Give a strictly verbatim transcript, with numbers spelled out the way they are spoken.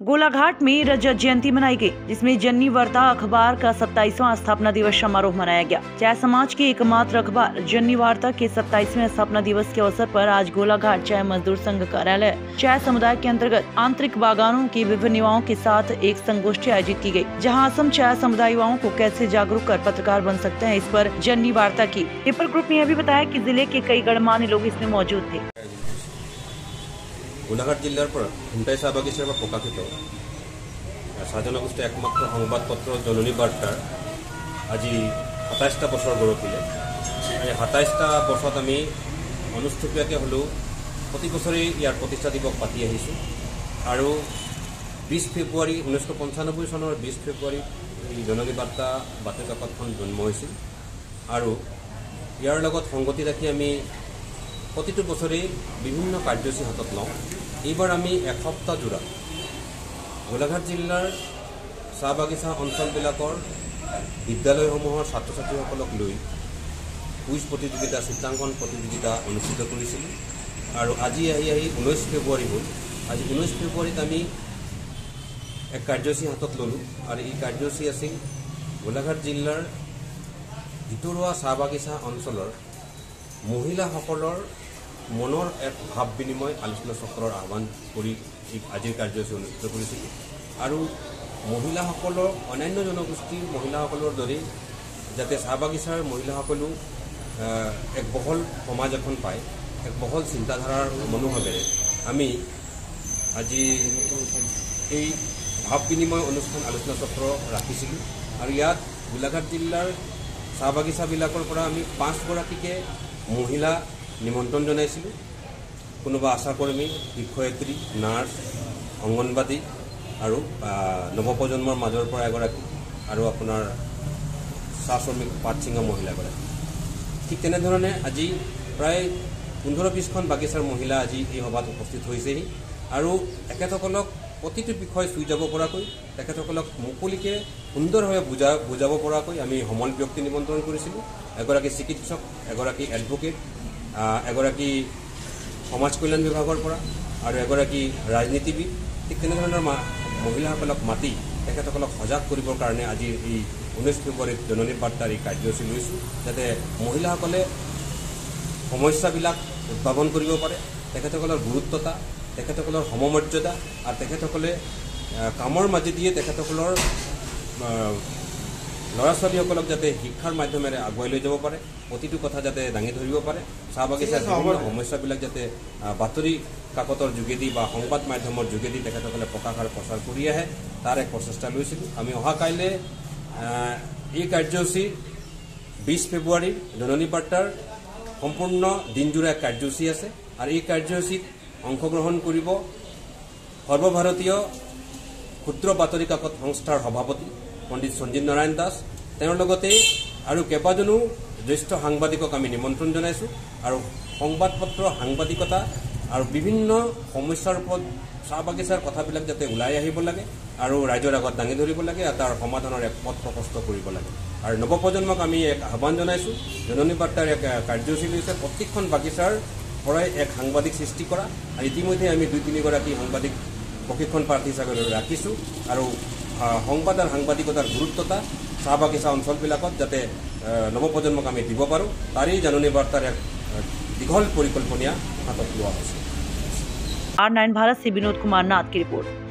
गोलाघाट में रजत जयंती मनाई गई, जिसमें जननी वार्ता अखबार का सत्ताईसवां स्थापना दिवस समारोह मनाया गया। चाय समाज के एकमात्र अखबार जननी वार्ता के सत्ताईसवें स्थापना दिवस के अवसर पर आज गोलाघाट चाय मजदूर संघ कार्यालय चाय समुदाय के अंतर्गत आंतरिक बागानों के विभिन्न युवाओं के साथ एक संगोष्ठी आयोजित की गई, जहां असम चाय समुदाय युवाओं को कैसे जागरूक कर पत्रकार बन सकते हैं, इस पर जननी वार्ता की। पेपर ग्रुप ने यह भी बताया कि जिले के कई गणमान्य लोग इसमें मौजूद थे। गोलाघाट जिलार पर खुंटाई चाह बागिचार पर प्रकाशित चाह जनगोष्ठीर एकमात्र संबादपत्र जननी वार्तार आज सत्ताईसटा बছৰ गौरविले। सत्ताईसटा बছৰত আমি অনুষ্ঠুপীয়াকৈ হলেও प्रति बছৰে ইয়াৰ प्रतिष्ठा दिवस पाति আহিছোঁ আৰু बीस फेब्रुवारी ঊনৈছশ পঞ্চানব্বৈ চনৰ बीस फेब्रुवारी जननी वार्ता बातৰি কাকতখন জন্ম হৈছিল আৰু ইয়াৰ লগত সংগতি ৰাখি আমি प्रतिটো বছৰে বিভিন্ন কাৰ্যসূচী হাতত লওঁ। এইবাৰ আমি এসপ্তাহ জোৰা গোলাঘাট জিলাৰ চাহ বাগিচা অঞ্চলবিলাকৰ বিদ্যালয়সমূহৰ ছাত্ৰ ছাত্ৰীসকলক লৈ কুইজ প্ৰতিযোগিতা, চিত্ৰাংকন প্ৰতিযোগিতা অনুষ্ঠিত কৰিছিলোঁ আৰু আজি আহি আহি ঊনৈছ ফেব্ৰুৱাৰী হ'ল। আজি ঊনৈছ ফেব্ৰুৱাৰীত আমি এক কাৰ্যসূচী হাতত ল'লোঁ আৰু এই কাৰ্যসূচী আছিল গোলাঘাট জিলাৰ ভিতৰুৱা চাহ বাগিচা অঞ্চলৰ মহিলাসকলৰ মনৰ এক ভাৱ বিনিময় আলোচনা চক্ৰৰ আহ্বান কৰি আজিৰ কাৰ্যসূচী অনুষ্ঠিত কৰিছিলোঁ আৰু মহিলাসকলৰ অন্যান্য জনগোষ্ঠীৰ মহিলাসকলৰ দৰে যাতে চাহ বাগিচাৰ মহিলাসকলো এক বহল সমাজ এখন পায়, এক বহল চিন্তাধাৰাৰ মনোভাৱেৰে আমি আজি এই ভাৱ বিনিময় অনুষ্ঠান আলোচনা চক্ৰ ৰাখিছিলোঁ আৰু ইয়াত গোলাঘাট জিলাৰ চাহ বাগিচাবিলাকৰ পৰা আমি পাঁচগৰাকীকে মহিলা নিমন্ত্ৰণ জনাইছিলোঁ। কোনোবা আশাকৰ্মী, শিক্ষয়িত্ৰী, নাৰ্ছ, অংগনবাদী আৰু নৱপ্ৰজন্মৰ মাজৰ পৰা এগৰাকী আৰু আপোনাৰ চাহ শ্ৰমিক পাত ছিঙা মহিলা এগৰাকী। ঠিক তেনেধৰণে আজি প্ৰায় পোন্ধৰ বিছখন বাগিচাৰ মহিলা আজি এই সভাত উপস্থিত হৈছেহি আৰু তেখেতসকলক প্ৰতিটো বিষয় চুই যাব পৰাকৈ, তেখেতসকলক মুকলিকৈ সুন্দৰভাৱে বুজা বুজাব পৰাকৈ আমি সমল ব্যক্তি নিমন্ত্ৰণ কৰিছিলোঁ। এগৰাকী চিকিৎসক, এগৰাকী এডভোকেট, এগৰাকী সমাজ কল্যাণ বিভাগৰ পৰা আৰু এগৰাকী ৰাজনীতিবিদ। ঠিক তেনেধৰণৰ মহিলাসকলক মাতি তেখেতসকলক সজাগ কৰিবৰ কাৰণে আজি এই ঊনৈছ ফেব্ৰুৱাৰীত জননী বাৰ্তাৰ এই কাৰ্যসূচী লৈছোঁ, যাতে মহিলাসকলে সমস্যাবিলাক উদ্ভাৱন কৰিব পাৰে, তেখেতসকলৰ গুৰুত্বতা, তেখেতসকলৰ সমমৰ্যাদা আৰু তেখেতসকলে কামৰ মাজেদিয়ে তেখেতসকলৰ ল'ৰা ছোৱালীসকলক যাতে শিক্ষাৰ মাধ্যমেৰে আগুৱাই লৈ যাব পাৰে, প্ৰতিটো কথা যাতে দাঙি ধৰিব পাৰে, চাহ বাগিচাৰ বিভিন্ন সমস্যাবিলাক যাতে বাতৰি কাকতৰ যোগেদি বা সংবাদ মাধ্যমৰ যোগেদি তেখেতসকলে প্ৰকাশ আৰু প্ৰচাৰ কৰি আহে, তাৰ এক প্ৰচেষ্টা লৈছিলোঁ। আমি অহা কাইলৈ এই কাৰ্যসূচী বিছ ফেব্ৰুৱাৰীৰ জননী বাৰ্তাৰ সম্পূৰ্ণ দিনজোৰা এক কাৰ্যসূচী আছে আৰু এই কাৰ্যসূচীত অংশগ্ৰহণ কৰিব সৰ্বভাৰতীয় ক্ষুদ্ৰ বাতৰি কাকত সংস্থাৰ সভাপতি পণ্ডিত সঞ্জীৱ নাৰায়ণ দাস, তেওঁৰ লগতে আৰু কেইবাজনো জ্যেষ্ঠ সাংবাদিকক আমি নিমন্ত্ৰণ জনাইছোঁ আৰু সংবাদপত্ৰ, সাংবাদিকতা আৰু বিভিন্ন সমস্যাৰ ওপৰত চাহ বাগিচাৰ কথাবিলাক যাতে ওলাই আহিব লাগে আৰু ৰাইজৰ আগত দাঙি ধৰিব লাগে আৰু তাৰ সমাধানৰ এক পথ প্ৰশস্ত কৰিব লাগে। আৰু নৱপ্ৰজন্মক আমি এক আহ্বান জনাইছোঁ, জননী বাৰ্তাৰ এক কাৰ্যসূচী লৈছে প্ৰত্যেকখন বাগিচাৰ পৰাই এক সাংবাদিক সৃষ্টি কৰা আৰু ইতিমধ্যে আমি দুই তিনিগৰাকী সাংবাদিক প্ৰশিক্ষণ প্ৰাৰ্থী হিচাপে ৰাখিছোঁ আৰু সংবাদ আৰু সাংবাদিকতাৰ গুৰুত্বতা চাহ বাগিচা অঞ্চলবিলাকত যাতে নৱপ্ৰজন্মক আমি দিব পাৰোঁ, তাৰেই জাননী বাৰ্তাৰ এক দীঘল পৰিকল্পনা হাতত লোৱা হৈছে। आर नाइन भारत से विनोद कुमार नाथ की रिपोर्ट।